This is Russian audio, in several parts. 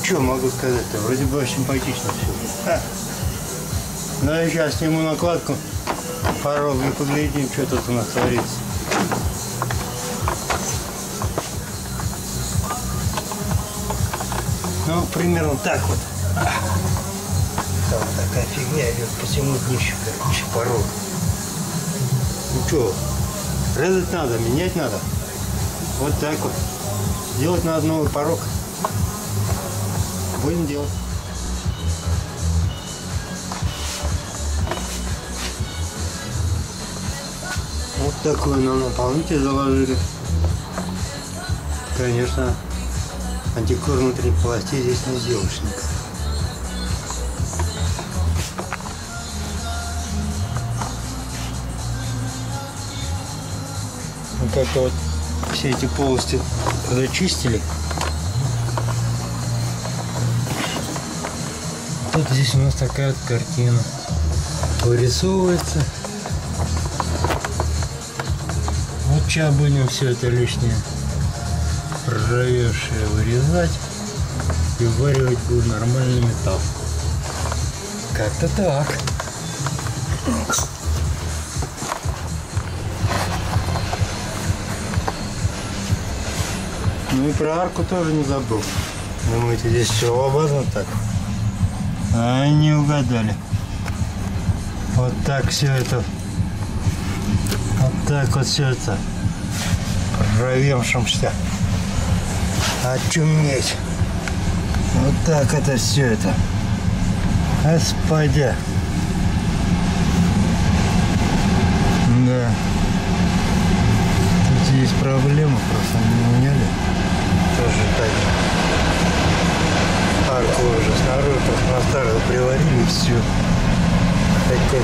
что могу сказать-то? Вроде бы симпатично все. Ну, я сейчас сниму накладку, порог и поглядим, что тут у нас творится. Ну, примерно так вот. Там такая фигня идет по всему днищу, короче, порог. Ну что, резать надо, менять надо. Вот так вот. Делать надо новый порог. Будем делать. Вот такой нам наполнитель заложили. Конечно, антикор внутренней полости здесь не сделаешь никак. Ну, как-то вот все эти полости зачистили. Тут здесь у нас такая вот картина вырисовывается. Вот сейчас будем все это лишнее проржавевшее вырезать и варивать будет нормальный металл. Как-то так. Ну и про арку тоже не забыл. Думаете, здесь все лобазно так? А не угадали. Вот так все это. Вот так вот все это. Проржавевшимся. Очуметь. Вот так это все это. Господи. Да. Тут есть проблема, просто не меняли. Тоже так же. Арку уже снаружи, просто на старую приварили и все. Такая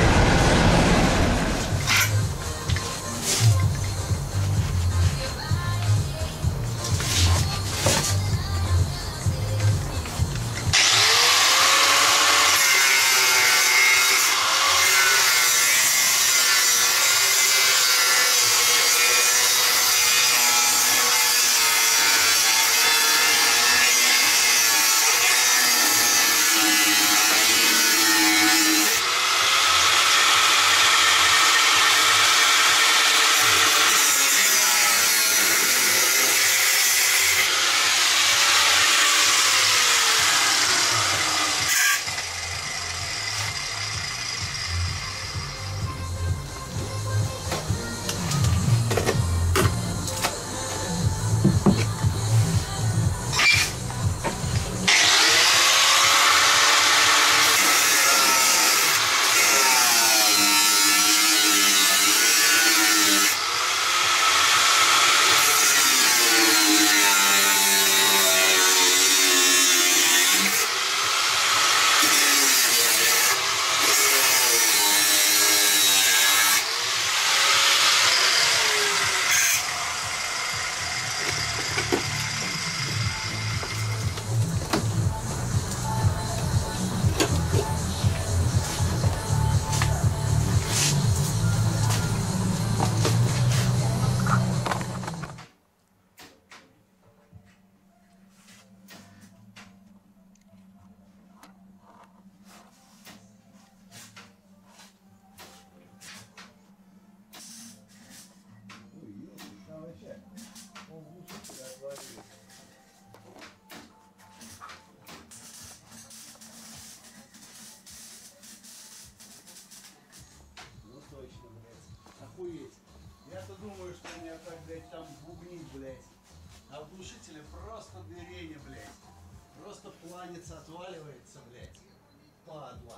Я-то думаю, что у меня так, блядь, там бубнить, блядь. А в глушителе просто дырение, блядь. Просто планец отваливается, блядь. Падла.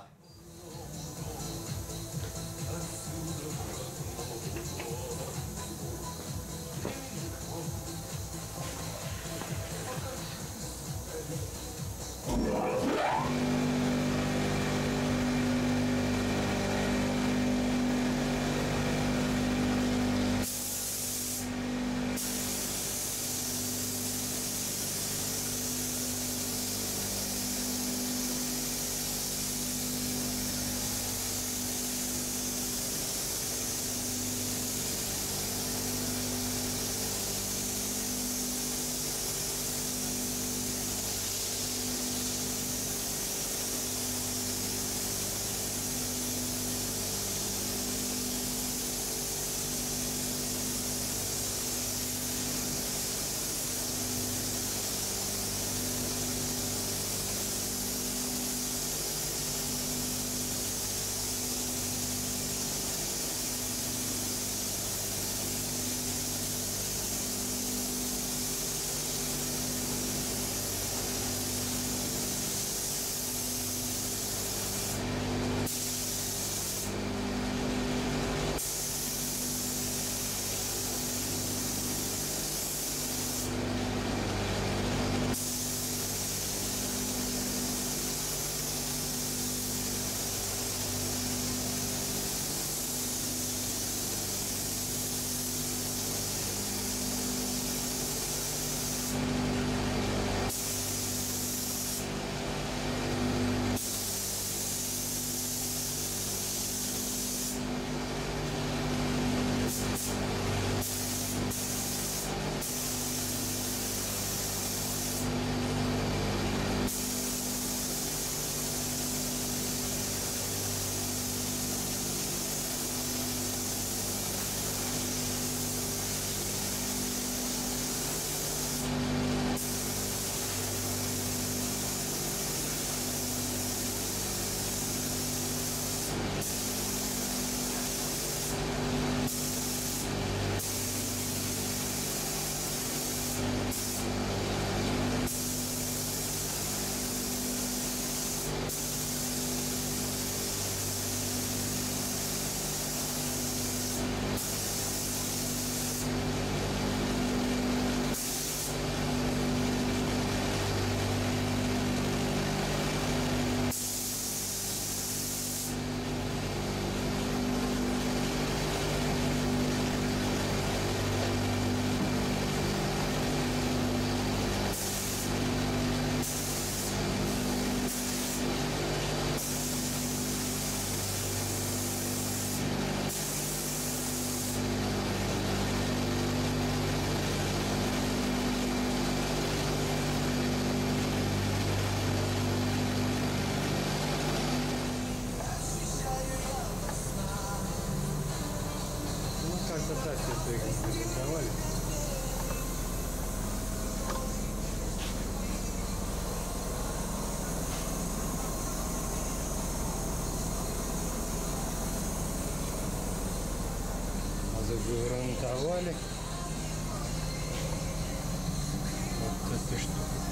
красота, все их презентовали. Загрунтовали. Вот эта штука.